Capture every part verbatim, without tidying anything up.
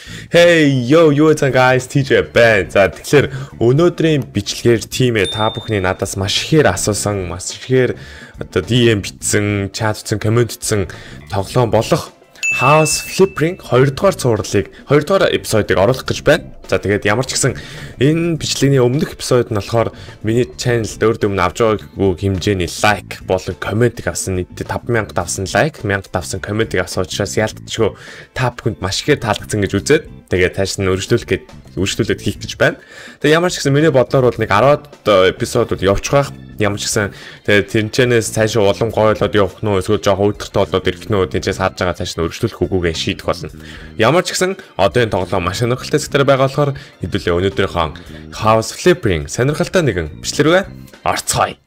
Hey yo юу зан guys ти джей байна. За тэгэхээр өнөөдрийн бичлэгээр тимээ та бүхний надаас маш ихээр асуусан, маш ихээр одоо ди эм бичсэн, чат бичсэн, комент бичсэн тоглоом болох House Flipper-ийн хоёр дахь цувралыг хоёр дахь эпизодыг оруулах гэж байна. За тэгээд ямар ч гэсэн энэ бичлэгийн өмнөх эпизод нь болохоор миний channel-д өөр дөмн авч байгаагүй хэмжээний лайк болон комментиг авсан, нийтдээ тавь мянга авсан лайк, мянга авсан комментиг авсан учраас ялтчгүй та бүхэнд маш ихээр таалагдсан гэж үзээд тэгээд тааш нь өргөжлүүлэх гээд өргөжлүүлээд хийх гэж байна. Тэгээд ямар ч гэсэн миний бодлоор бол нэг десять эпизодууд явчих байх. Ямар ч гэсэн тэгээд тэнчэнээс цаашаа улам гойлоод явах нь эсвэл жоохон өдөртөө болоод ирэх нь тэнчээс харж байгаа цааш нь өргөжлүүлэх үгүйгээ шийдэх болно. Ямар ч гэсэн одоо энэ тоглоом маш сонирхолтой зэгтэр байгаа болохоор хэдүүлээ өнөөдрийнхөө House Flipper-ийн сонирхолтой нэгэн бичлэг рүү орцгоё.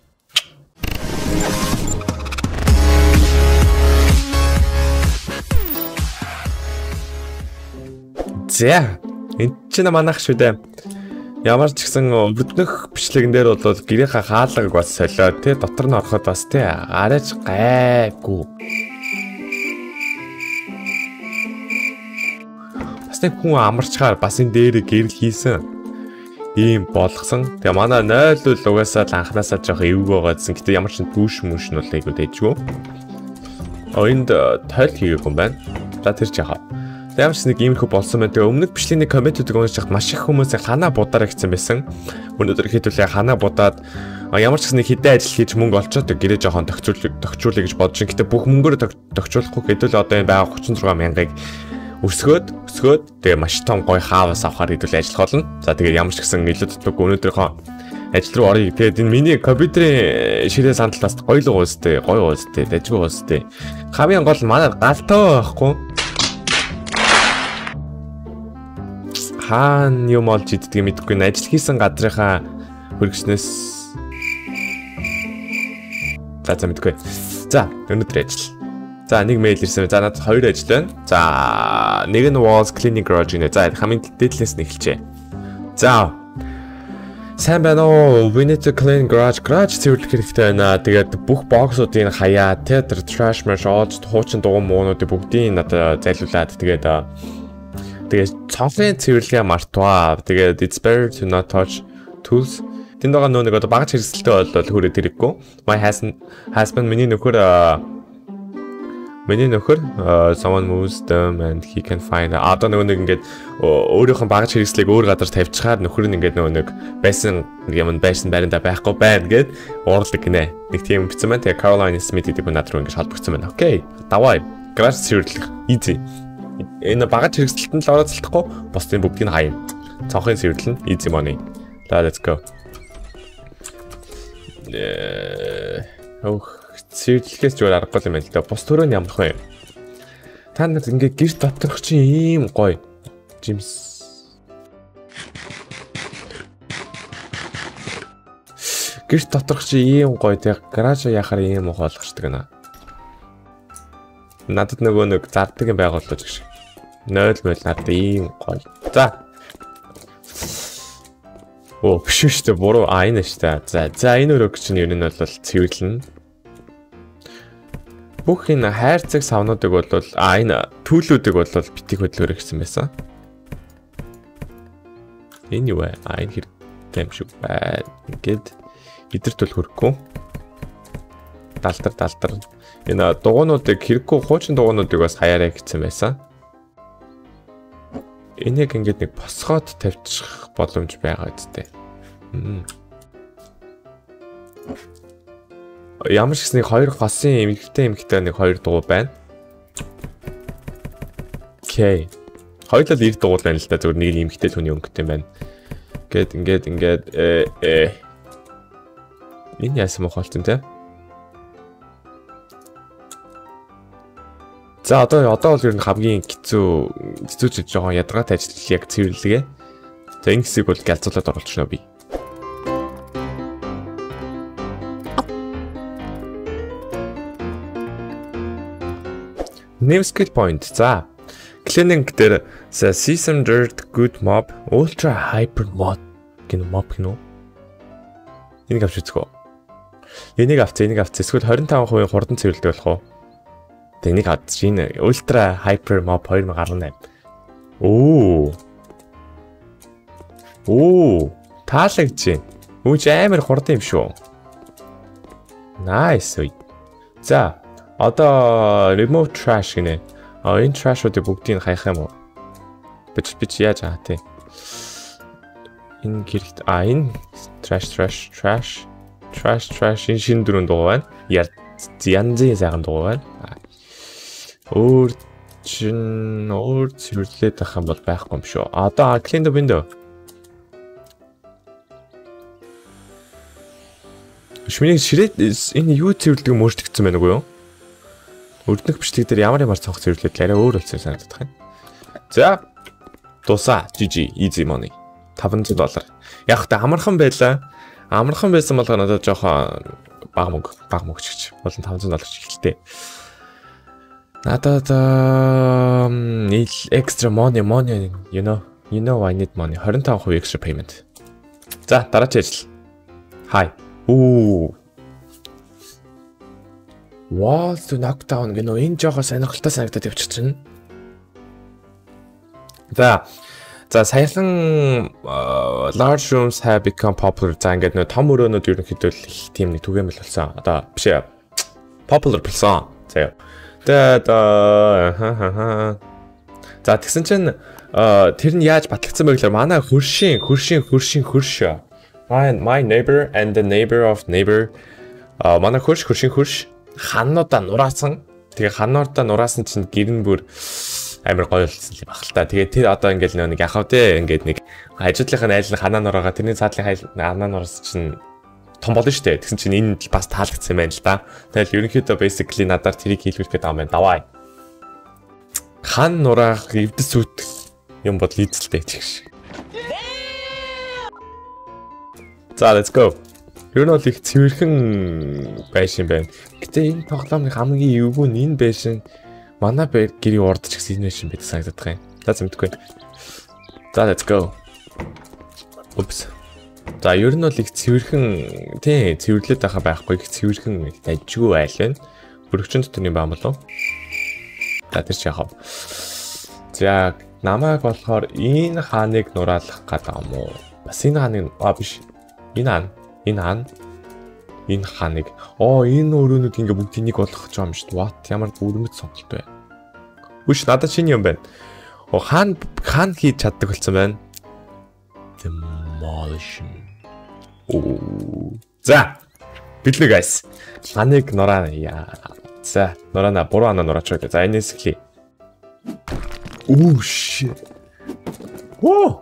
За энэ ч наманах шүү дээ. Ямар ч гэсэн өвднөх бичлэгэн дээр бол гэрийнхаа хаалгаг бас солиод тий дотор нь ороход бас тий арайч гайгүй. Бас нэг хүн амарчгаар бас энэ дээр гэрэл хийсэн. Ийм болгосон. Тэгээ манай нойл бол угаасаа л анханасаа жоох эвгүй байгаадсэн. Гэтэ ямар ч дүүш мүш нь бол айгуу дэжгүй. Онд тойл хийгээгүй юм байна. За тэр ч яхаа. Ямар ч нэг иймэрхүү болсон байна. Тэгээ өмнөх бичлэгийн комментүүдийг уншиж хахад маш их хүмүүс ханаа будаараа гэсэн байсан. Өнөөдөр хэдүүлээ ханаа будаад ямар ч гэсэн хэдэн ажил хийж мөнгө олцоод гэрээ жоохон тохицуулъя тохицуулъя гэж бодож байна. Гэтэ бүх мөнгөөр тохицуулахгүй хэдүүлээ одоо энэ байгаа тридцать и шесть мянгаыг өсгөөд өсгөөд тэгээ маш том гоё хаавас авахар хэдүүлээ ажиллах болно. За тэгээ ямар ч гэсэн илүү төтлөг өнөөдрийнхөө ажил руу оръё. Тэгээд энэ миний компьютерийн ширээ сандал бас гоё л уустай, гоё уустай, дажгүй уустай. Хамгийн гол нь манай галтаа байхгүй. Хаан юм олж иддэг мэдгүй н ажил хийсэн газрынхаа хөргөчнөөс за за мэдгүй. За өнөөдөр ажил. За нэг мэйл ирсэн. За надад хоёр ажил байна. За нэг нь Walls Cleaning Garage нэ. За хамгийн дээдлээс нь эхэлчихье. За сайн байна уу? We need to clean garage. Garage цэвэрлэх хэрэгтэй байна. Тэгээд бүх боксуудыг хаяа, театр, trash mesh, олж хуучин дугуй муунуудыг бүгдийг надад зайлуулад тэгээд тэгээд цонхын цэвэрлэгээ мартваа. Тэгээд it's better to not touch tools. Тэнд байгаа нөө нэг одоо багаж хэрэгсэлтэй бол хүрээд ирэхгүй. My husband миний нөхөр миний нөхөр someone moves them and he can find. Одоо нөгөө нэг ингээд өөрийнх нь багаж хэрэгслийг өөр газар тавьчихаар нөхөр нь ингээд нөгөө нэг байсан юм байсан байранда байхгүй байна гэд уурлаг гинэ. Нэг тийм бичсэн байна. Тэгээд Caroline Smith гэдэг хүн над руу ингээд холбогдсон байна. Окей. Давай. Гараж цэвэрлэх. Easy. Энэ багаж хэрэгсэлтэнд л орооцолдохгүй бусдын бүгдийг хаяа. Цонхын цэвэрлэн easy money. Let's go. Э ох цэвэрлэхээс зүгээр аргагүй юм байна л да. Бус төрөө нь ямарх вэ? Та нар ингээ гэрт доторх чинь ийм гоё. Жимс. Гэрт доторх чинь ийм гоё тэг гараж яхаар ийм их болгочдөг наа. Надад нөгөө нэг зардаг юм байгууллаж гэж. Нойл мөл надад ийм гоё. За. Оо биш шүү дээ буруу а энэ шүү дээ. За за энэ өрөөг чинь ер нь бол цэвэрлэн. Бүх энэ хайрцаг савнуудыг бол а энэ түүлүүдийг бол битгий хөдлөөр гэсэн байсан. Энэ юу вэ? А энэ хэрэгтэй юм шиг байна. Ингээд идэрт бол хөрөхгүй. Далдар далдар. Энэ дугуйнуудыг хэрэггүй хуучин дугуйнуудыг бас хаяараа гэсэн байсан. Энийг ингээд нэг босгоод тавьчих боломж байгаа үстэй. Ямар ч гэсэн нэг хоёр хосын эмэгтэй эмэгтэй нэг хоёр дугуй байна. Окей. Хоёулаа их дугуй байна л да. Зөвхөн нэг эмэгтэй хүний өнгөтэй байна. Ингээд ингээд ингээд э э энэ яасан мохолцсон те. За одоо одоо бол ер нь хамгийн хэцүү хэцүүч жоохон ядаргаатай ажил яг цэвэрлэгээ. За энэ хэсгийг бол галзуулаад оруулчихна би. Name skill point. За cleaning дээр season dirt good mob ultra hyper mod гэх mob гэнэ үү? Энийг авч үзгөө. Энийг авц, энийг авц. Эсвэл twenty-five percent хурдан цэвэрлдэг болох уу? Тэнийг хад чинь ультра хайпер моп twenty eighteen. Оо. Оо, таалагдчих. Үуч амар хурдан юм шүү. Nice. За, одоо remove trash гинэ. А энэ trash-уудыг бүгдийг хаях юм уу? Бич бич яаж аа тий. Энэ гэрэлт а энэ trash trash trash trash trash энэ шин дөрөв дуу байна. Яа янзын сайхан дуу байна. Өөр чин өөр цэвэрлээд авах юм бол байхгүй юм шүү. Одоо clean the window. Шминий ширээ энэ юу цэвэрлэдэг мөрчдөгцсөн байна уу юу? Өрдөнөх бичлэг дээр ямар ямар цонх цэвэрлээд арай өөр болсон санагдах юм. За тусаа жи жи easy money five hundred доллар. Яг та амархан байлаа. Амархан байсан бол надад жоохон бага мөнгө бага мөнгө ч гэж болон five hundred доллар ч ихтэй. Надад extra money money you know you know I need money twenty-five percent extra payment. За дараагийн ажил. Hi. Ooh. Walls to knock down гэнэ энэ жоохон сонирхолтой санагдаад явчихчихна. За за саяхан large rooms have become popular. За ингээд нөө том өрөөнүүд ерөнхийдөө их тийм нэг түгээмэл болсон. Одоо биш ээ. Popular болсон. За. Тэгээд ха ха ха. За тэгсэн чинь тэр нь яаж батлагдсан бэ гэхээр манай хөршийн хөршийн хөршийн хөрш. My my neighbor and the neighbor of neighbor а манай хөрш хөршийн хөрш ханнуудаа нураасан. Тэгээ ханнуудаа нураасан чинь гэрэн бүр амар гоё болсон юм баг л та. Тэгээ тэр одоо ингээл нэг яхав те ингээд нэг ажлынхаа айл нь ханаа нураага тэрний цаадлын хайл ханаа нураасан чинь том болно шүү дээ. Тэгсэн чинь энэ бас таалагдсан юм байна л да. Тэгэл ерөнхийдөө basically надаар тэрийг хийлгэх гэдэг юм байна. Давай. Хан нураах эвдэс út юм бол эзэлтэй ч гэх. За let's go. Ер нь бол их цэвэрхэн байшин байна. Гэтэ энэ тоглоомын хамгийн эвгүй нь энэ байшин манай гэрийн урд ч гэсэн энэ байшин байдаг санагдах юм. За зэмтэхгүй. За let's go. Oops. За ер нь бол их цэвэрхэн тий цэвэрлээд байгаа байхгүй их цэвэрхэн дажгүй айл байна. Бүрэгчэн дотор юм байна болов. За тэр чи яхав. За намайг болохоор энэ хааныг нураалах гэдэг юм уу? Бас энэ хааныг аа биш. Энэ хаан, энэ хаан, энэ хааныг. Оо энэ өрөөнүүд ингээ бүгдийг нэг болгох гэж байгаа юм шүү дээ. What? Ямар бүрмэд сонголт вэ? Үш надад шинэ юм байна. Оо хаан хаан хийж чаддаг болсон байна. Demolition. Оо. За. Бидлээ guys. Хааныг нураа яа. За, нураана буруу ханаа нураач байлаа. За энэс эхлэе. Оо shit. Оо.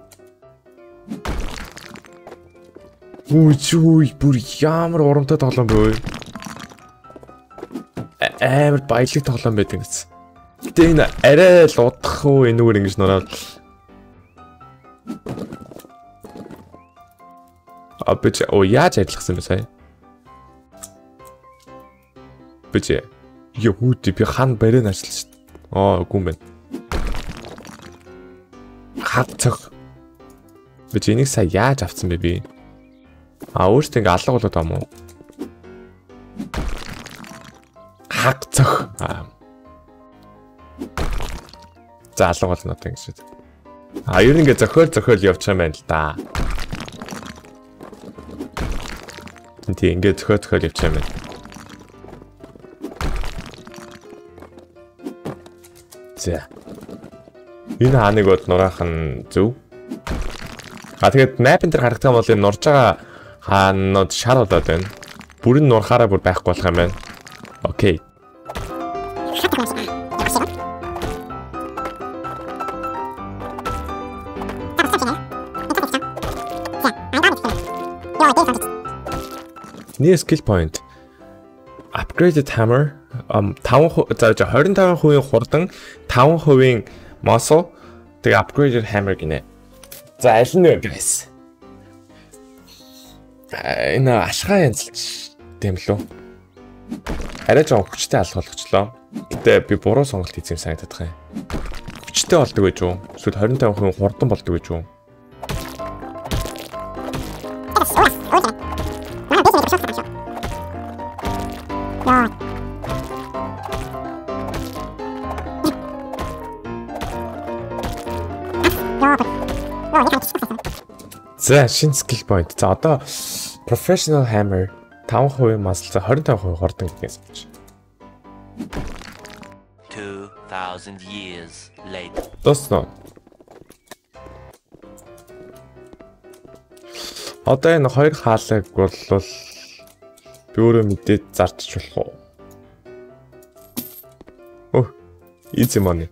Үгүй бүр ямар урамтай тоглоом бэ? Амар баялаг тоглоом байдаг гэсэн. Гэтэ энэ арай л удах уу энэгээр ингэж нураад. А бич оо яаж ажилласан бэ сая? Бич ёо хүүд би хан барин ажиллаж. Аа үгүй юм байна. Хат цог. Бич энийг сая яаж авцсан бэ би? А өөртөө ингээ алга болоод байгаа юм уу? Хаг цох. За алга болно одоо ингэж. А ер нь ингээ зохиол зохиол явчих юм байна л да. Тийм ингээ зохиол зохиол явчих юм байна. За. Энэ хааныг бод нураах нь зөв. А тэгээд map-ын дээр харагдсан бол энэ нурж байгаа хаанууд шар болоод байна. Бүрэн нурахаараа бүр байхгүй болох юм байна. Окей. New skill point. Upgraded hammer. Um five за twenty-five percent хурдан, five percent muscle. Тэгээ upgraded hammer гинэ. За аль нь вэ guys? Энэ ашгаа янзлж тийм лөө. Арай жоо хүчтэй алга болгочлоо. Гэтэ би буруу сонголт хийсэн юм санагдаад байгаа юм. Хүчтэй болдог гэж юу? Эсвэл twenty-five percent хурдан болдог гэж юу? За шинэ skill point. За одоо professional hammer five percent маслаа twenty-five percent хордон гэдгээс болж. two thousand years later. Досно. Одоо энэ хоёр хаалгыг бол би өөрөө мэдээд зарчиж болох уу? Оо, easy money.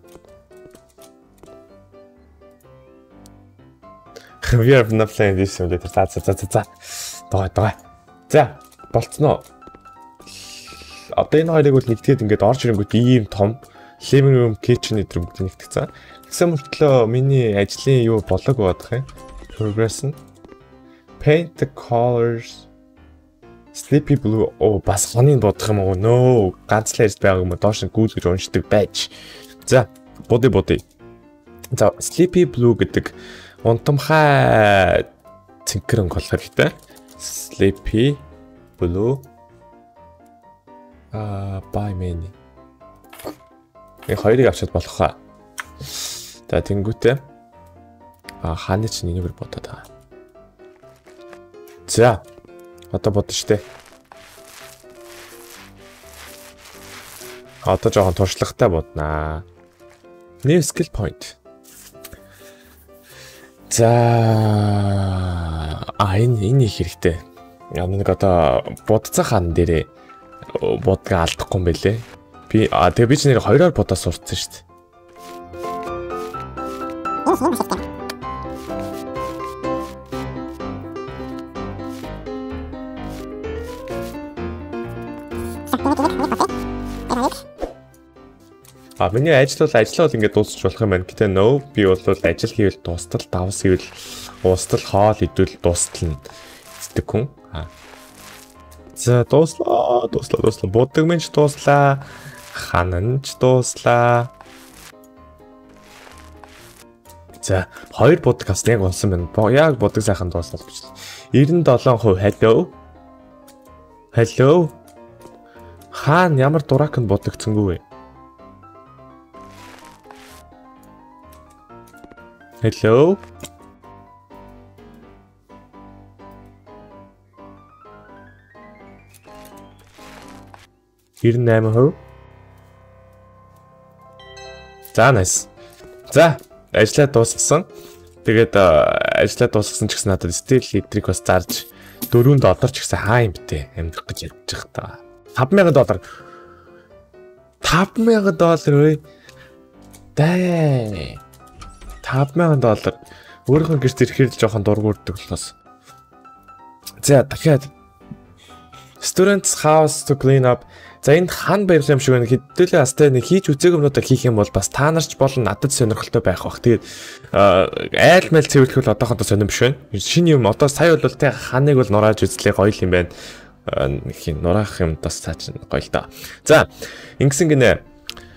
We are not playing this simulator. За за за за за. Доо доо. За, болцсноо. Одоо энэ хоёрыг бол нэгтгээд ингээд орж ирэнгүүт ийм том living room, kitchen гэдэг бүгд нэгтгэцэн. Тэгсэн мөртлөө миний ажлын юу болог бодох юм. Progress нь paint the colors sleepy blue. Оо бас хоныг бодох юм уу? No. Ганц л ярьж байгаа юм доош нь гүйл гэж уншдаг байж. За, боди боди. За, sleepy blue гэдэг унтамхай цэнхэр өнгө болохоор хэрэгтэй. Sleepy blue. Аа, buy many. Энэ хоёрыг авчаад болох хаа. За, тэнгүүтээ аа хааны ч нэгээр бодоод байгаа. За, одоо бодно штэ. Одоо жоохон туршлагатай боднаа. New skill point. За, а энэ энэ их хэрэгтэй. Яг нэг одоо будцаа хаан дээрээ будгаа алдахгүй юм байлээ. Би а тэгээ би ч нэр хоёроор будаа сурцсан шүү дээ. А миний ажил бол ажил бол ингээд дуусч болох юм байна. Гэтэ no би бол ажил хийвэл дуустал, давс хийвэл уустал, хоол идвэл дуустал гэдэг хүн. За дууслаа, дууслаа, дууслаа. Будаг минь ч дууслаа. Ханан ч дууслаа. За хоёр будаг бас яг унсан байна. Яг будаг сайхан дууслаа гэж. ninety-seven percent hello. Hello. Хаан ямар дуракнд будагдсангүй вэ? Hello. ninety-eight percent. За nice. За, ажлаа дуусгасан. Тэгээд ажлаа дуусгасан ч гэсэн надад стил литрик бас зарж дөрвөн доллар ч гэсэн хаа юм бтэ амьдрах гэж ядчих та. five thousand доллар. five thousand доллар вэ? Даа. five thousand доллар. Өөрийнхөө гэрт ирэхээр л жоохон дургуурдаг болохоос. За дахиад students house to clean up. За энд хан баярлал юм шиг байна. Хэдүүлээ астай нэг хийж үзээг юмнуудаа хийх юм бол бас та нарч болон надад сонирхолтой байх бах. Тэгээд айл майл цэвэрлэхүүл одоохондоо сонирм биш байна. Шинэ юм одоо сая бол тэ ханыг бол нурааж үзлээ гоё юм байна. Нэг юм нураах юм бас цаач гоё л доо. За ингэсэн гинэ.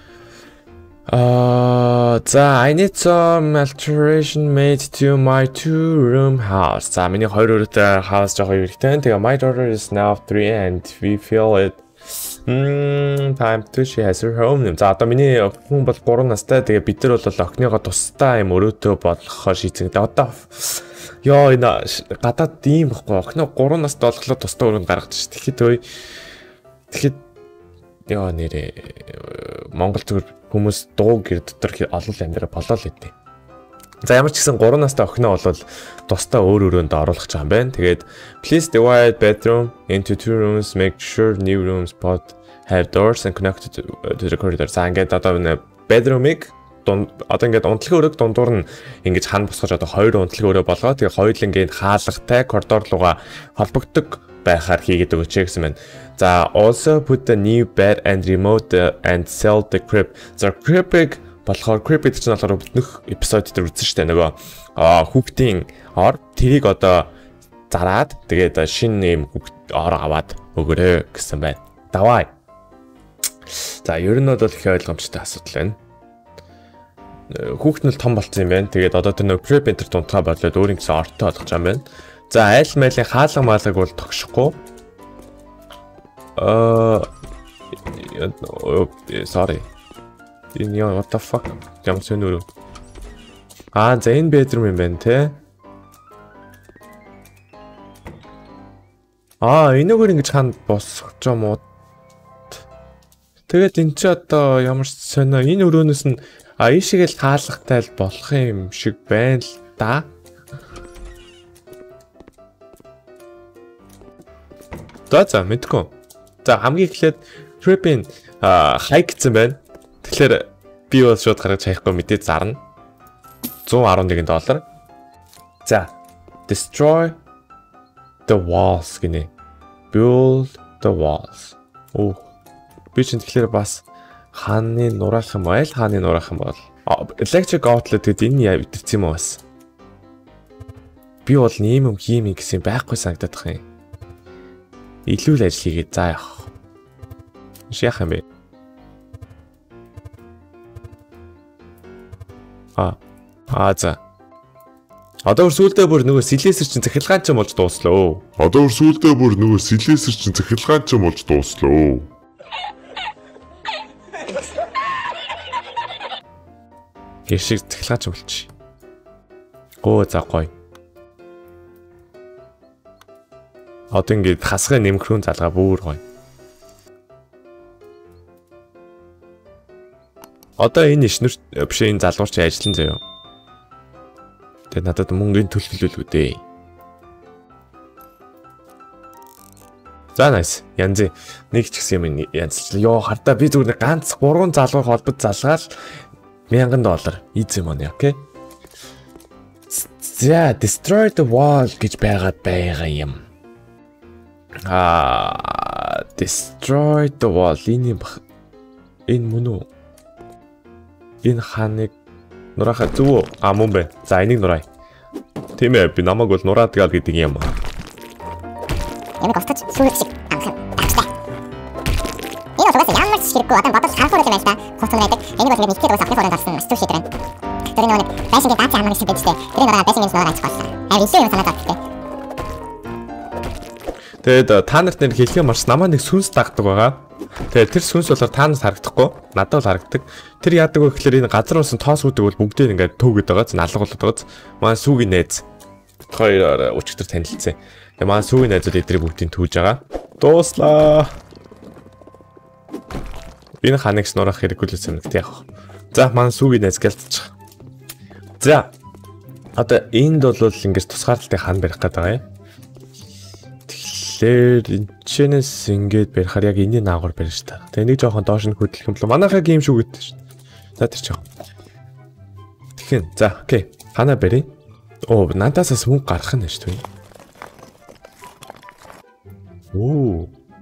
Uh, за I need some alteration made to my two room house. За миний хоёр өрөөтэй house жоохон хэрэгтэй. Тэгээ my daughter is now three and we feel it. Hmm, time to she has her home. За одоо миний хүн бол three настай. Тэгээ бид нар бол охиныгоо тустай юм өрөөтэй болгохоор шийдсэн. Одоо ёо энэ гадаад ийм байхгүй. Охиноо three настай болохлоо тустай өрөөнд гаргаж ш. Тэгэхэд ой. Тэгэхэд ёо нэрээ Монгол зүгээр хүмүүс дуу гэр дотор олон амьдрал болоо л хэвтэй. За ямар ч гэсэн three настай охиноо бол тусдаа өөр өрөөнд оруулах гэж байгаа юм байна. Тэгээд please divide bedroom into two rooms, make sure new rooms both have doors and connected to the corridor. За ингээд одоо энэ bedroom-ыг одоо ингээд унтлагын өрөөг дундуур нь ингэж хан босгож одоо хоёр унтлагын өрөө болгоо. Тэгээ хоёуланг ингээд хаалгатай коридор руугаа холбогддог байхаар хийгээд өгөөч гэсэн байна. За also put the new bed and remote and sell the crib. За crib-ыг болохоор crib гэдэг чинь болохоор өднөх эпизод дээр үзсэн шүү дээ нөгөө хүүхдийн ор тэрийг одоо зараад тэгээд шинэ юм ор аваад өгөөрэй гэсэн байна. Давай. За ер нь бол их ойлгомжтой асуудал байна. Хүүхэд нь том болсон юм байна. Тэгээд одоо тэр нөгөө crib enter дунтгаа болоод өөрийн гэсэн ортой болгож байгаа юм байна. За айл майлын хаалга маалаг бол тогшихгүй. Аа sorry. In what the fuck? Ямар ч өнөр. Аа, за энэ bedroom юм байна те. Аа, энэгээр ингэж ханд босгож юм уу? Тэгээд энэ ч одоо ямар сонио энэ өрөөнөөс нь а ийшээгээл хаалгатай л болох юм шиг байна л да. За за мэдгүй. За хамгийн эхлээд trip-ийн хайк гэсэн байна. Тэгэхээр би бол шууд гаргаж хаяхгүй мэдээ зарна. one hundred eleven доллар. За destroy the walls гинэ. Build the walls. Оо. Би чинь тэгэхээр бас хааны нураах юм байл хааны нураах юм бол. Electric outlet гэдэг энэ яа битэрсэн юм уу бас. Би бол нэм юм хиймий гэсэн байхгүй санагдаад байгаа юм. Илүү л ажил хийгээд заа явах. Шяах юм бэ? А. А за. Одоо сүүлдээ бүр нөгөө силэсэр чинь захиргаан ч болж дууслаа. Одоо сүүлдээ бүр нөгөө силэсэр чинь захиргаан ч болж дууслаа. Яшиг захиргаан ч болчих. Гөө за гоё. Одоо ингээд хасгай нэмхрүүн залгаа бүр гоё. Одоо энэ ишнэр биш энэ залгуур чи ажиллан заяа. Тэгээ надад мөнгөний төлөвлөлгүй дээ. За nice. Янзи нэг ч гэсэн юм янзлаа. Йоо хардаа би зүгээр ганц гурван залгуур холбод залгаал one thousand доллар. Easy money, okay? За destroy the wall гэж байгаад байгаа юм. Аа destroy the wall энэ энэ мөн үү? Энэ ханыг нурахаа зүв а мөн бэ. За энийг нураа. Тийм ээ би намайг бол нураад гал гэдэг юм. Ямар гостч сүүл шиг амхан багштай. Энэ бол ямар ч хэрэггүй одоо бодож харахаар юм байна та. Хоцсон байдаг. Энийг бол ингээд мэдгээд бас ахны хорон гарсан маш түр шийдвэр. Тэр нэг байшин гэдэг даацсан амнаг шиг байжтэй. Тэр нэг байшин гэж нураа ачих болсон. Аа илүү юм санаад байна. Тэгээд та нарт нэр хэлхээ марс намаа нэг сүнс дагдаг байгаа. Тэгээд тэр сүнс болохоор та нарт харагдахгүй, надад бол харагдаг. Тэр яадаг вэ гэхээр энэ газар уусан тоос үүдэг бол бүгдээ ингээд төвгөд байгаа. Налга болоод байгаа. Маань сүүгийн найз. Хоёр өчтөр танилцсан. Тэгээд маань сүүгийн найзууд эдрийг бүгдийг түүж байгаа. Дууслаа. Энэ ханагс нурах хэрэггүй л юм яг. За маань сүүгийн найз гэлцчих. За. Одоо энд бол ингээд тусгаарлалтын хан барих гэдэг байгаа юм. Тэгэхээр энэчнээс ингээд барихаар яг энэний наагур барьж та. Тэгээ нэг жоохон доош нь хөдлөх юм бол манайхаа гейм шүү гэдэг шүү. За тэр ч яа. Тэгхэн за окей. Хана барь. Оо надаас бас мөнгө гарах нь шүү дээ. Оо.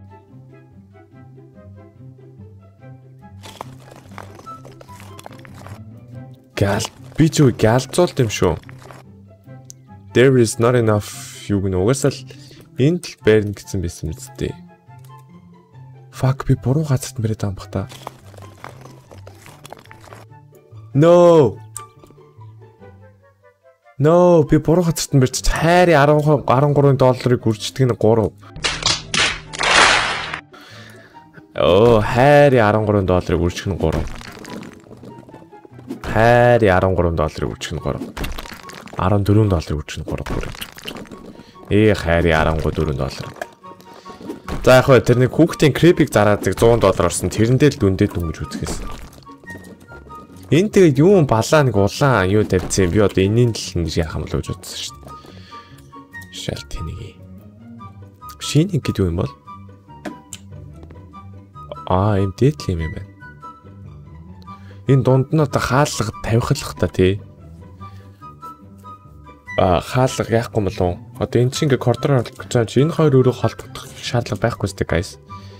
Гал би ч үгүй галзуулт юм шүү. There is not enough юу гэнэ угаасаа л энд л байрна гэсэн байсан үстэй. Fuck би буруу газарт мөрөд байгаа юм бах та. No. No би буруу газарт мөрч хайрын13 долларыг үрждэг нь three. Оо хайрын13 долларыг үржих нь three. Хайрын13 долларыг үржих нь three. fourteen долларыг үржих нь three. Ээ хайрын fourteen доллар. За яг хөө тэр нэг хүүхдийн крепиг зараадаг one hundred доллар орсон тэрэндээ л дүндээ дүнгэж үзэхээс. Энд тэгээд юу балаа нэг улаан юу тавьчихсан би одоо энэний л ингэж яах юм бол гэж бодсон шүү дээ. Шалт энийг. Шинийг гэдэг юм бол аа юм дээдл юм байна. Энэ дунд нь одоо хаалга тавихлах та тий. А хаалга яахгүй юм болов. Одоо энэ чинь ингээ коридор оруулах гэж байгаа чи энэ хоёр өрөө холбогдох шаардлага байхгүй сте guys.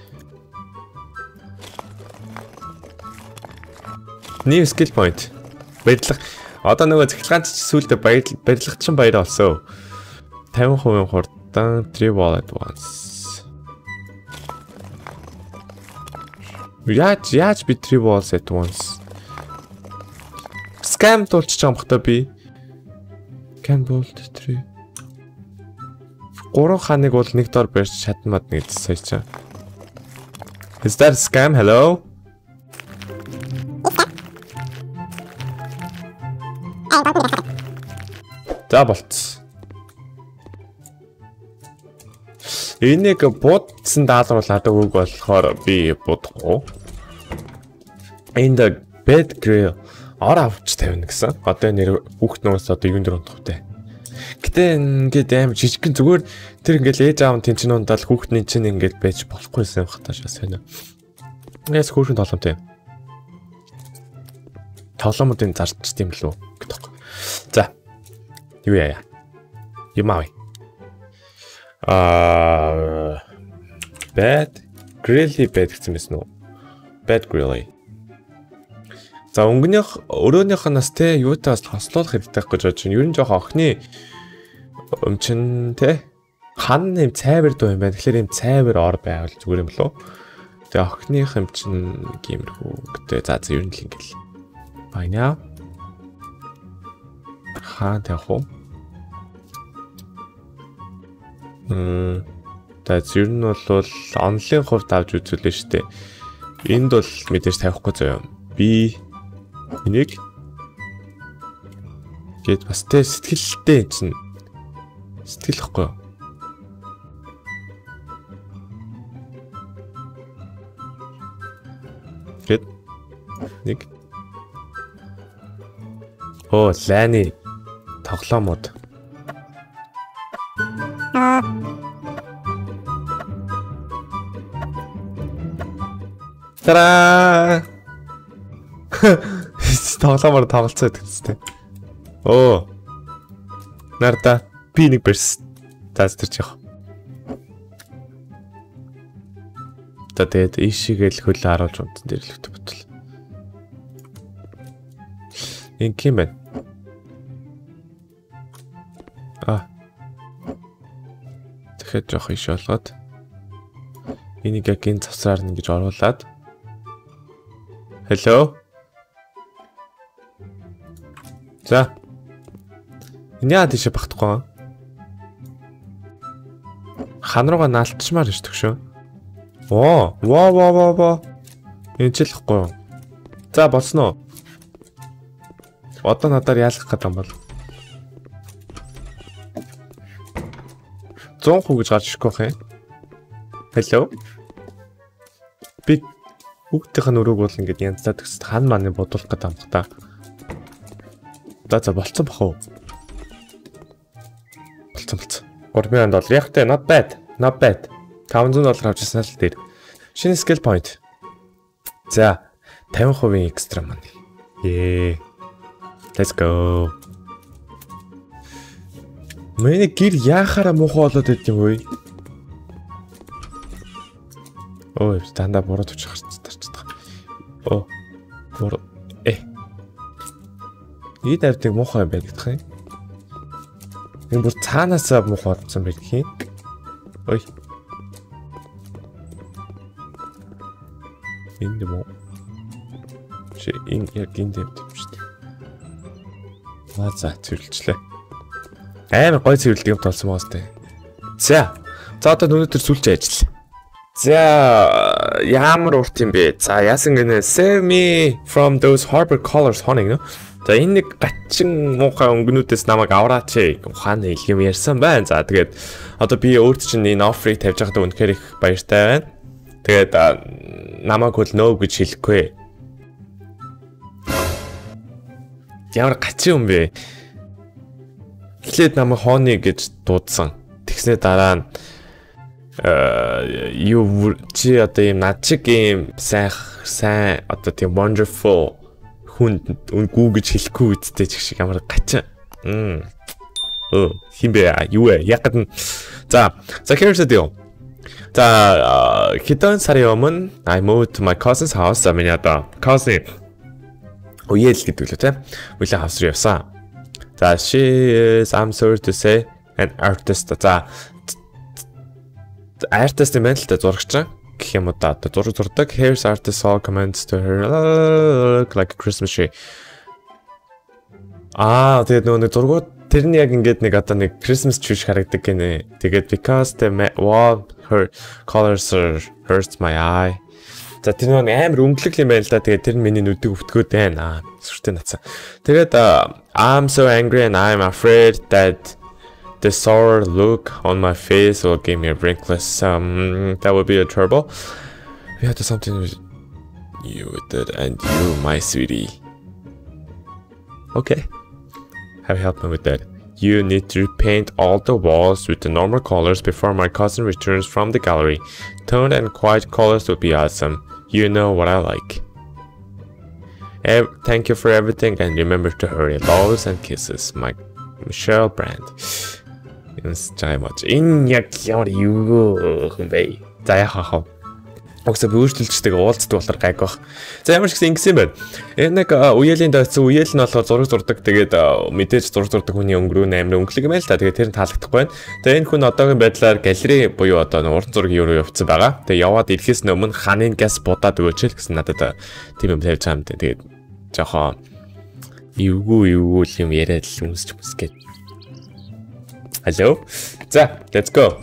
New skill point. Баярлах. Одоо нөгөө цахилгаанч сүүлдээ баярлах чинь баяр олсон. fifty percent хурдан three wall at once. Яаж яаж би three walls at once? Scam тулчих юм бахта би. Can bolt three. Гурван ханыг бол нэг дор барьж чадмад нэг сая. Is that a scam? Hello? Hey, За болцсон. Энийг буудсан даалгуулаад үг болохоор би будахгүй. Энд bed grill ор авч тавина гэсэн. Одоо нэр хүүхд нугас одоо юунд дэр унтахтай. Гэтэ ингээд аим жижигхэн зүгээр тэр ингээд ээж аав нь тэнцэн ундаал хүүхдний чинь ингээд байж болохгүйсэн юм хатаа шээ. Яс хүүхэн толгомтой. Тоглоомуудын зарчт юм лүү гэдэг. За. Юу яа. Юмаа. Аа bed grilly bed гэсэн мэт нүү. Bed grilly. За өнгөнийх өрөөнийх нас те юутай бас хослуулах хэрэгтэй гэж бодож байна. Ер нь жоохон охины өмчин те хан юм цайвар дуу юм байна. Тэгэхээр юм цайвар ор байвал зүгээр юм лөө. Тэгээ охиных юм чин гимэрхүү гэдэг. За за ер нь л ингээл. Баяна. Хаан тавих уу? Мм. За ер нь бол онлын хувьд авч үзүүлнэ шүү дээ. Энд бол мэдээж тавихгүй зөө юм. Би энийг гээд бас тэ сэтгэлтэй чинь сэтгэлэхгүй. Гээд нэг оо лайны тоглоомод Тара! Тоглоомор тоглолцоо гэдэгтэй. Оо. Нарда би нэг берс таастарч яах. Тэгээд ишигээл хөлөө харуулж унтан дээр л хөтө бутал. Ин ким бэ? А. Тэгэхэд жоох иш болгоод энийг яг энэ цавцаар нь ингэж оруулаад Hello. За. Энэ яа тийш багтахгүй. Хан руугаа наалтчмаар ирдэг шүү. Оо, воо воо воо воо. Энэ ч лхгүй. За болсон уу? Одоо надаар яалах гэдэг юм бол. зуун хүү гэж гарч ирэхгүй хэ. Hello. Би хүүхдийнх нь өрөөг бол ингээд янзлаад өгсөд хан маань бодуулах гэдэг юм та. За за болцсон бах уу? Болцсон болцсон. гурван мянган доллар яхтай not bad. Not bad. таван зуун доллар авчихсан л дээр. Шинэ skill point. За тавин хувийн extra money. Yeah. Let's go. Миний гэр яахаараа муухай болоод байд юм вэ? Ой, дандаа буруу төвч гарч тарчдаг. Оо. Буруу. Э. Ийм тавьдаг муухай байдаг юм. Энэ бүр цаанаасаа муухай болсон байдаг юм. Ой. Энэ юм уу? Чи энэ яг энэ тавьдаг юм шүү дээ. Аа за цэвэрлжлээ. Амар гой цэвэрлдэг юм толсон моос тээ. За. За одоо өнөөдөр сүлж ажил. За ямар урт юм бэ? За яасан гэнэ save me from those harbor colors хоног нөө. За энэ нэг гачин муухай өнгөнүүдээс намайг авраач ээ. Ухааны юм ярьсан байна. За тэгээд одоо би өөрт чинь энэ offer-ыг тавьж байхдаа үнэхээр их баяртай байна. Тэгээд намайг хөл no гэж хэлэхгүй. Ямар гачин юм бэ? Эхлээд намайг хооны гэж дуудсан. Тэгснээ дараа нь э юу чи одоо юм над чиг юм сайн сайн одоо тийм wonderful хүн үгүй гэж хэлэхгүй үсттэй ч шиг ямар гачин. Мм. Оо, химбэ юу вэ? Яг нь за, за here's the deal. За, хэдэн сарын өмнө I moved to my cousin's house. За миний одоо cousin уял гэдэг лөө тэ. Уял house руу явсан. За, she is I'm sorry to say an artist. За artist юм байна л да зурагч гэх юм уу да зураг зурдаг. Here's artist all comments to her look like a Christmas tree. Аа тэгээд нөгөө зургууд тэрний яг ингээд нэг одоо нэг Christmas tree харагдаг гинэ. Тэгээд because the wall her colors are hurts my eye. За тэр нэг амар өнгөлөг юм байл да. Тэгээд тэр миний нүдийг өвтгөөд байна. Сүртэй нацаа. Тэгээд I'm so angry and I'm afraid that the sour look on my face will give me a wrinkles. Um, that would be a trouble. We had to something with you with it and you, my sweetie. Okay. Have helped me with that. You need to paint all the walls with the normal colors before my cousin returns from the gallery. Toned and quiet colors would be awesome. You know what I like. Ev thank you for everything and remember to hurry. Loves and kisses. My Michelle Brand. Yes, very much. Энэ яг ямар юу юм бэ? За яхаа. Огсо бүртэлчдэг уулздаг болохоор гайг баг. За ямар ч гэсэн ингэсэн юм байна. Энэ нэг уяалын дайцсан уяал нь болохоор зураг зурдаг. Тэгээд мэдээж зураг зурдаг хүний өнгөрөө амар өнгөлөг юм байл та. Тэгээд тэр нь таалагдахгүй байна. Тэгээд энэ хүн одоогийн байдлаар галерей буюу одоо уран зургийн руу явцсан байгаа. Тэгээд яваад ирэхээс өмнө ханын газ будаад өгөөч л гэсэн надад тийм юм тавьж байгаа юм дээ. Тэгээд жохоо эвгүй эвгүй юм яриад л өмсч өмсгээд. Hello. За, let's go.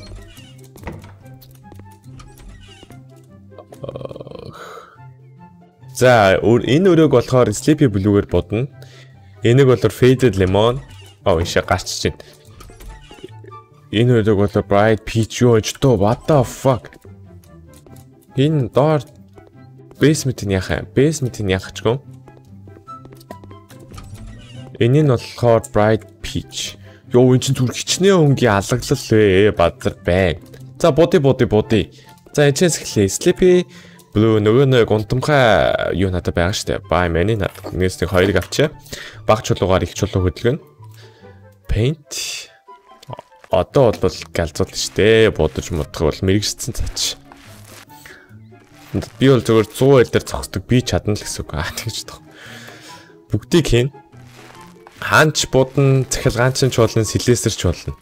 За, энэ өрөөг болохоор Sleepy Blue-гээр бодно. Энийг болохоор Faded Lemon. Оо, ийшээ гарч чинь. Энэ өрөөг болохоор Bright Peach юу ч тоо what the fuck. Энэ доор basement-ийн яхаа, basement-ийн яхачгүй. Энэ нь болохоор Bright Peach. Йоо, энэ чинь зүр хичнээн өнгийн алгаглал вэ, бадар байна. За, боди боди боди. За, энэчээс эхлэе. Sleepy Blue нөгөө нэг гунтамхай юу надад байгаа штэ. Бай мэний над. Нэгээс нэг хоёрыг авчаа. Баг чулуугаар их чулуу хөдөлгөн. Paint. Одоо бол галзуул штэ. Будаж мудах бол мэрэгчсэн цаач. Би бол зөвхөн сто эл дээр зогсдог. Би чадна л гэсэн үг. Аа тэгж тох. Бүгдийг хийн. Хаанч будна, цахилгаанчин чуулна, силэсэр чуулна.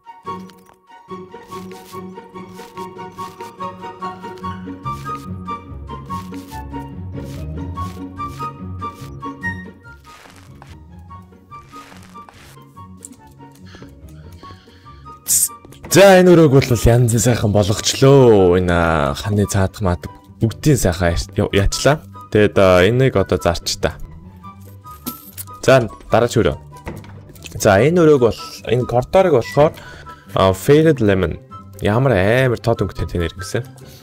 За энэ өрөөг бол янз сайхан болгочлоо. Энэ ханы цаадах маад бүгдийн сайхан яачлаа. Тэгэд энийг одоо зарч та. За дараач өрөө. За энэ өрөөг бол энэ коридорыг болохоор Faded Lemon. Ямар амар тод өнгөтэй тэнэр гэсэн.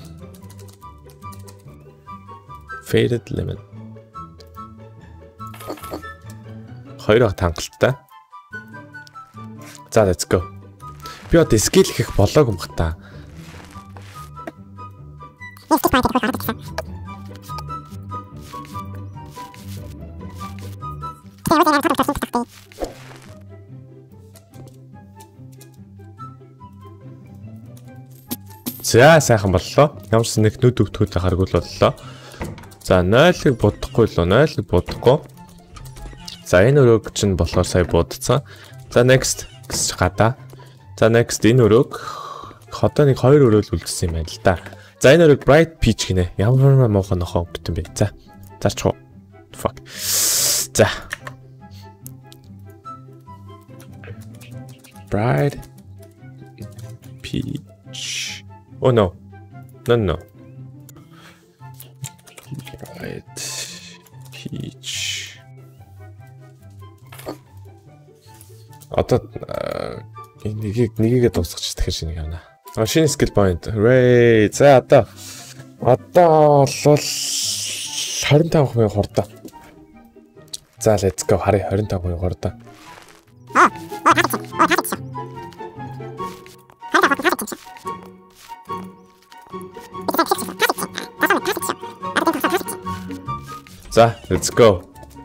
Faded Lemon. Хоёр ах хангалттай. За let's go. Би одоо скил хийх болоог юм хата. За сайхан боллоо. Ямар ч нэг нүд өвтгүүд харгуул боллоо. За нойлыг будахгүй л нойлыг будахгүй. За энэ өрөөг чинь болохоор сая будцсан. За next гэж гадаа. За next энэ өрөөг одоо нэг хоёр өрөөл үлдсэн юм байна л да. За энэ өрөөг Bright Peach гинэ. Ямар муухан нохоо бүтэн бэ. За зарч уу. Fuck. За. Bright Peach. Oh no. No no. Bright Peach. Одоо нэгийг нэгийг дуусгач дахиж шинийг авна. А шинэ skill point. Ray. За одоо одоо бол twenty-five thousand хордоо. За let's go. Харъя twenty-five thousand хордоо. За let's go.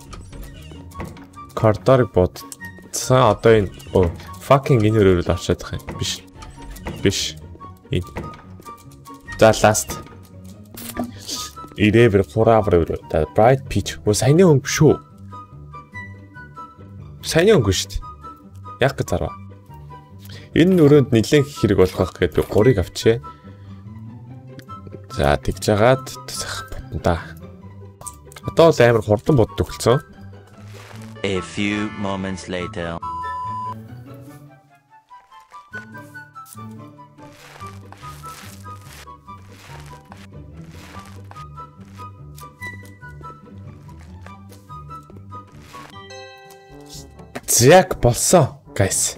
Коридорыг бодсон. Одоо энэ оо fucking энэ өрөөрөө авчаад байгаа юм. Биш. Биш. Энэ. За last. Ирээвэр хурааvar өрөө. За Bright Peach. Оо саяны өнгө шүү. Саяны өнгө шүү дээ. Яг гэж зарва. Энэ өрөөнд нэлээд хэрэг болох гэхэд би гурыг авчээ. За тэгж жагаад ботнда. Одоо л амар хурдан боддог болсон. A few moments later. Яг болсон, guys.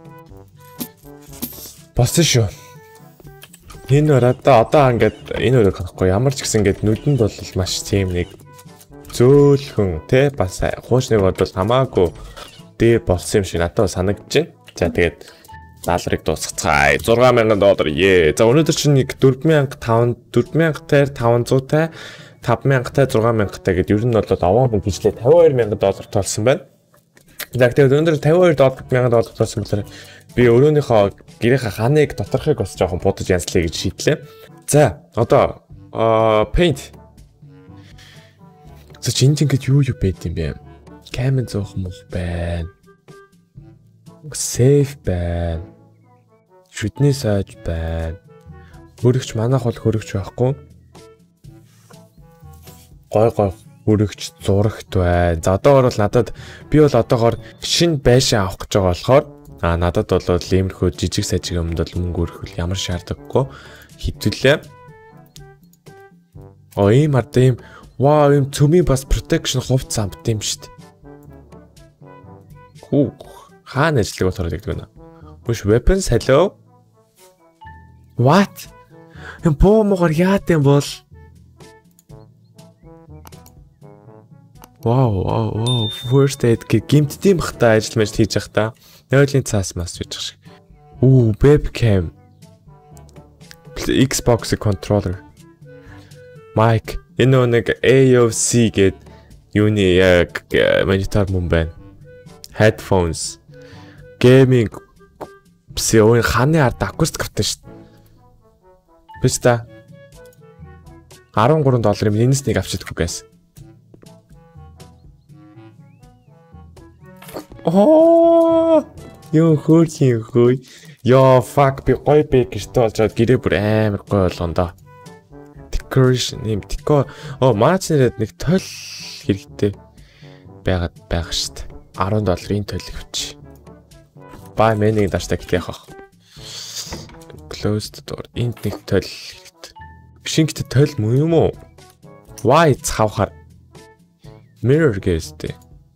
Болсон шүү. Энэ өрөө одоо ингээд энэ өрөөг харахгүй ямар ч гэсэн ингээд нүдэнд бол маш тийм нэг зөөлхөн те бас хуучныг бодвол хамаагүй дээр болсон юм шиг надад санагдаж байна. За тэгээд даалрыг дуусгацгаая. зургаан мянган доллар. Ее. За өнөөдөр чинь нэг дөрвөн мянга дөрвөн мянгатай таван зуутай таван мянгатай зургаан мянгатай гэдэг ер нь бол овоо хүн гिचлээ тавин хоёр мянган доллар толсон байна. За тэгээд өнөөдөр тавин хоёр мянган доллар толсон болохоор би өрөөнийхөө гэрийнхээ ханыг доторхыг бас жоохон будаж янзлая гэж шийдлээ. За одоо paint. За чинь ингэж юу юу байд юм бэ? Камен зоох мөх байна. Safe байна. Шүдний сааж байна. Хөрөгч манайх бол хөрөгч байхгүй. Гой гой хөрөгч зурагт байна. За одоогор бол надад би бол одоогор шинэ байшин авах гэж байгаа болохоор а надад бол иймэрхүү жижиг сажиг юмд бол мөнгө өргөх ямар шаардлагагүй хитвэлээ. Оо ийм ард ийм вау ийм цөмийн бас protection хувц амт юм шүү дээ. Хүү хаана ажиллаг болохоор гэдэг вэ? Push weapons hello. What? Эм боо мохор яат юм бол. Вау вау вау first aid гэмтдийн бахта ажил мэж хийж явах та. Нойлын цаас мас гэж шиг. Оо webcam. Xbox controller. Mic. Энэ нэг A O C гэд юуны яг монитор мөн байна. Headphones. Gaming. Псион ханы ард акустик автай шүү. Биш та. арван гурван долларын минус нэг авчидаггүй гэсэн. Оо ёо хөрхийн хөөй. Ёо fuck би гой бэ гэртээ олжоод гэрээ бүр амар гой болгондоо. Decoration юм деко. Оо маач нэрэд нэг тойл хэрэгтэй байгаад байгаа шүү дээ. арван долларын тойл авчи. Бай менийг даштаг яах вэ? Closed door. Энд нэг тойл хэрэгтэй. Шингт тойл муу юм уу? Why цавхаар mirror гэжтэй.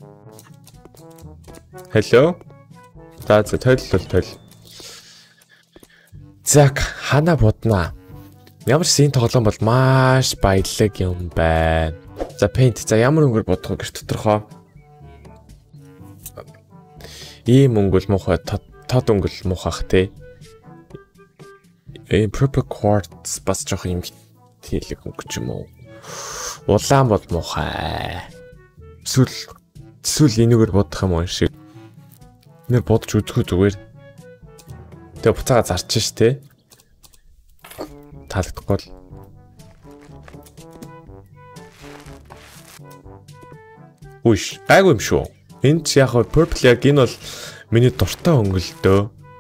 Hello. За за тойл бол тойл. Зак хана боднаа. Ямар ч энэ тоглоом бол маш баялаг юм байна. За paint за ямар өнгөөр бодох вэ гэж тодорхой. Ийм өнгөл муухай тод өнгөл муухах те. Ийм proper quartz бас жоох юм хийлэг өнгө ч юм уу. Улаан бол муухай. Эсвэл эсвэл энэгээр бодох юм уу шиг. Нэр бодож үзэхүү зүгээр. Тэгээ буцаага зарчин ш тэ. Таалагдахгүй л. Үш, гайгүй юм шүү. Энд ч яг purple яг энэ бол миний дуртай өнгөлдөө.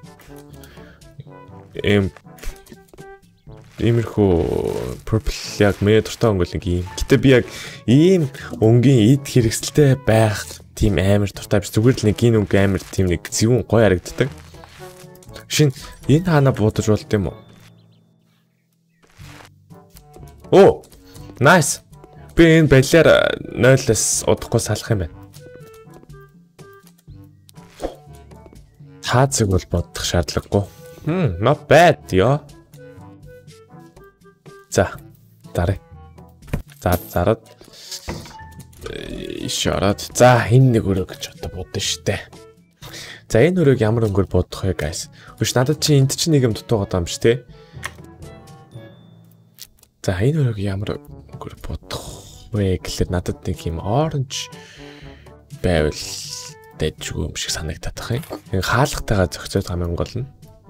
Эм иймэрхүү purple яг миний дуртай өнгөл нэг юм. Гэтэ би яг ийм өнгийн эд хэрэгсэлтэй байх тийм амар дуртай биш. Зүгээр л нэг энэ өнгө амар тийм нэг зөвүүн гоё харагддаг. Шин энэ хаана бодож болд юм уу? Оо, nice. Би энэ балиар нойлоос удахгүй салах юм байна. Таацэг бол бодох шаардлагагүй. Хм, not bad ёо. За, дараа. За, зарад. Ишарат. За, энэ нэг өрөө гэж одоо бодно штэ. За, энэ өрөөг ямар өнгөөр бодох вэ, guys? Хүч надад чи энд чи нэг юм дутуугаад байгаа юм ш, тэ? За, энэ өрөөг ямар өнгөөр бодох вэ гэхэлэр надад нэг юм orange байвал дэжгүй юм шиг санагдаад байгаа юм. Энэ хаалгатайгаа зохицоод байгаа юм гол нь.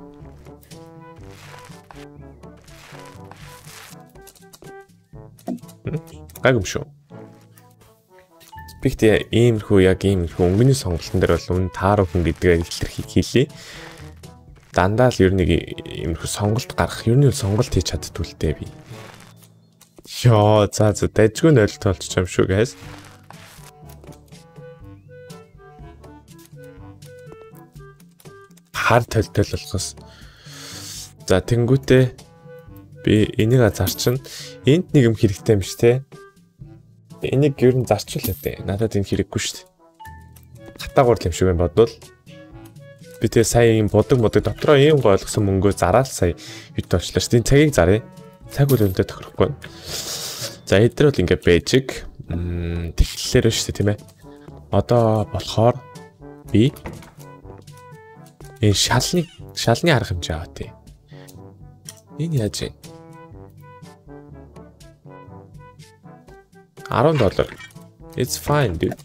Гайгүй юм шүү. Спиктэй иймэрхүү яг иймэрхүү өнгөний сонголтын дээр бол үн таарах хүн гэдгээр илэрхийг хийлээ. Дандаа л ер нь иймэрхүү сонголт гаргах, ер нь сонголт хийж чаддгүй л дээ би. Ёо, за за дэжгүй нойлт толчих юм шүү guys. Хар толтол болохоос. За тэнгүүтээ би энийг зарчин. Энд нэг юм хэрэгтэй юм ш тэ. Энийг ер нь зарчуулъя дээ. Надад энэ хэрэггүй шүү дээ. дагуур юм шиг юм бодвол би тэгээ сая юм бодог модог дотроо ийм ойлгосон мөнгөө зараад сая хэд очлаа шүү. Энэ цагийг заръя. Цаг үл өнтэй тохирохгүй. За эдгээр бол ингээ бэжиг тэгэхээр шүү дээ тийм ээ. Одоо болохоор би энэ шалны шалны арга хэмжээ аваа тий. Энэ яаж вэ? ten доллар. It's fine dude.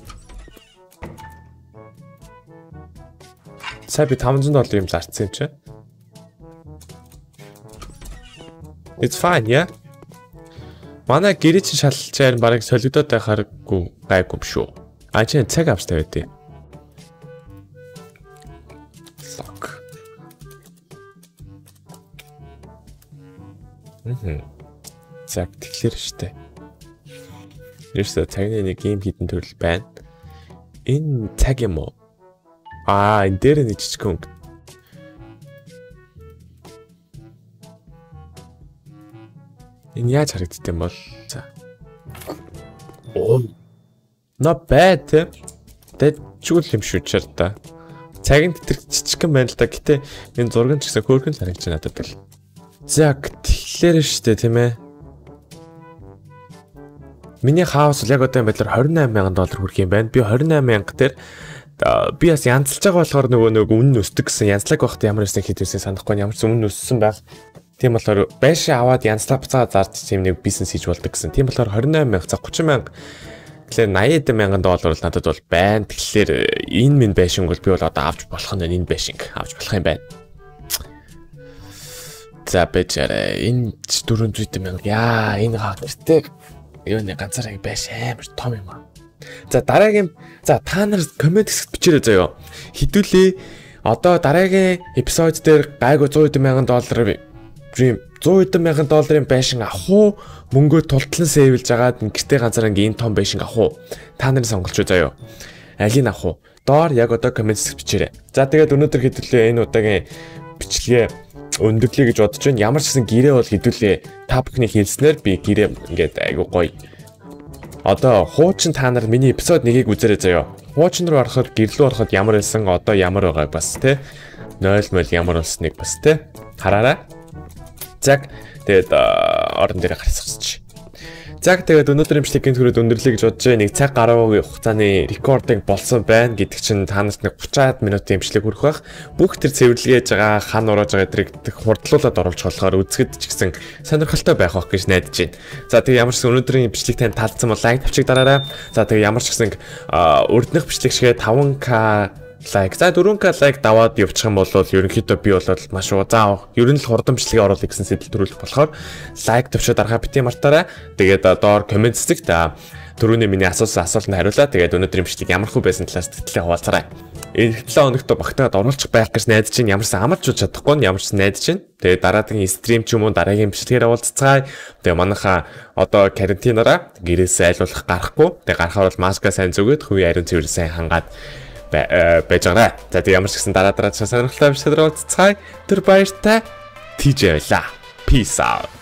Сая би five hundred доллар юм зарцсан юм чи. It's fine, yeah. Манай гэрээ чи шалчаар барыг солигдоод байхааргүй гайгүй юм шүү. А чи цаг австай байдیں۔ Fuck. Мм. Цаг тэгэхээр штэ. Ерөөсөө цагны нэг гейм хийдэн төрөл байна. Энэ цаг юм уу? Аа, энэ дээр нэг жижигхэн өнгө. Энэ яаж харагддаг юм бол? За. Оо. Not bad. Тэд чүүл юм шүү чар та. Цагийн тэтэр жижигхэн байна л да. Гэтэ энэ зураг ч гэсэн хөөрхөн л харагдаж надад л. За, тэгэхээр штэ тийм ээ. Миний хаус яг одоо юм байдлаар twenty-eight thousand доллар хүрэх юм байна. Би twenty-eight thousand дээр би бас янзлж байгаа болохоор нөгөө нэг үнэн өсдөг гэсэн янзлаг байхад ямар нэгэн хийдвэрсэн санахгүй ямар ч үнэн өссөн байх. Тийм болохоор байшин аваад янзлаг буцаа зарж тийм нэг бизнес хийж болдог гэсэн. Тийм болохоор twenty-nine thousand за thirty thousand тэгэхээр ninety thousand доллар бол надад бол байна. Тэгэхээр энэ минь байшин бол би бол одоо авч болох нь энэ байшин авч болох юм байна. За бэжэрэ энэ four hundred thousand яа энэ хаа гэртээ юу нэг ганцаараа байш амар том юм аа. За дараагийн за та нар комент хэсэгт бичээрэй заяа. Хідүүлээ одоо дараагийн эпизод дээр гайгүй one hundred thousand доллар dream one hundred thousand долларын байшин авах уу? Мөнгөө тултлан сейвлж агаад гэртээ ганцаараа ийм том байшин авах уу? Та нарын сонголч үү заяа. Алийг авах уу? Доор яг одоо комент хэсэгт бичээрэй. За тэгээд өнөөдөр хідүүлээ энэ удаагийн бичлэгээ өндөрлөе гэж бодож байна. Ямар ч гэсэн гэрээ бол хідүүлээ та бүхний хэлснээр би гэрээ ингээд айгу гоё. Одоо хуучин та нар миний эпизод one-ийг үзээрэй заяа. Хуучин руу ороход гэрлүү ороход ямар байсан одоо ямар байгаа бас те. ноль мөл ямар болсныг бас те. Хараарай. Заг тэгээд орон дээр гарсчихчих. Заг тэгээд өнөөдрийн бичлэгийн түрүүд өндөрлөе гэж бодож байна. Нэг цаг гаруй хугацааны рекординг болсон байна гэдэг чинь та нарт нэг thirty минутын бичлэг хүрэх бах. Бүх тэр цэвэрлэгээж байгаа хан урааж байгаа эдрийг хурдлуулад оруулж болохоор үзэхэд ч гэсэн сонирхолтой байх бах гэж найдаж байна. За тэгээд ямар ч гэсэн өнөөдрийн бичлэг танд таалдсан бол лайк тавьчих дараарай. За тэгээд ямар ч гэсэн урдных бичлэг шигээ five K лайк. За four K лайк даваад явчих юм бол ерөнхийдөө би бол маш уу заа ер нь л хурдан бичлэгээ оруулах гэсэн сэтэл төрүүлэх болохоор лайк төвчөө дарахаа бити мартаарай. Тэгээд доор комент хэсэгт түрүүний миний асуусан асуултанд хариулаа. Тэгээд өнөөдрийн бичлэг ямар хөө байсан талаас сэтгэлээ хуваалцаарай. Энэ seven хоногт багтаад оруулах байх гэж найдаж чинь ямарсан амарч чадахгүй нь ямарч найдаж чинь. Тэгээд дараагийн стрим ч юм уу дараагийн бичлэгээр уулзцаая. Тэгээд манайха одоо карантинаараа гэрээсээ айлуулах гарахгүй. Тэгээд гарахаар бол маска сайн зүгээд хувийн ариун цэвэр сайн хангаад байж байгаа. За тийм ямар ч гэсэн дараа дараа сонирхолтой бичлэгээр уулзцаая. Тэр баяртай Ти Джей байлаа. Peace out.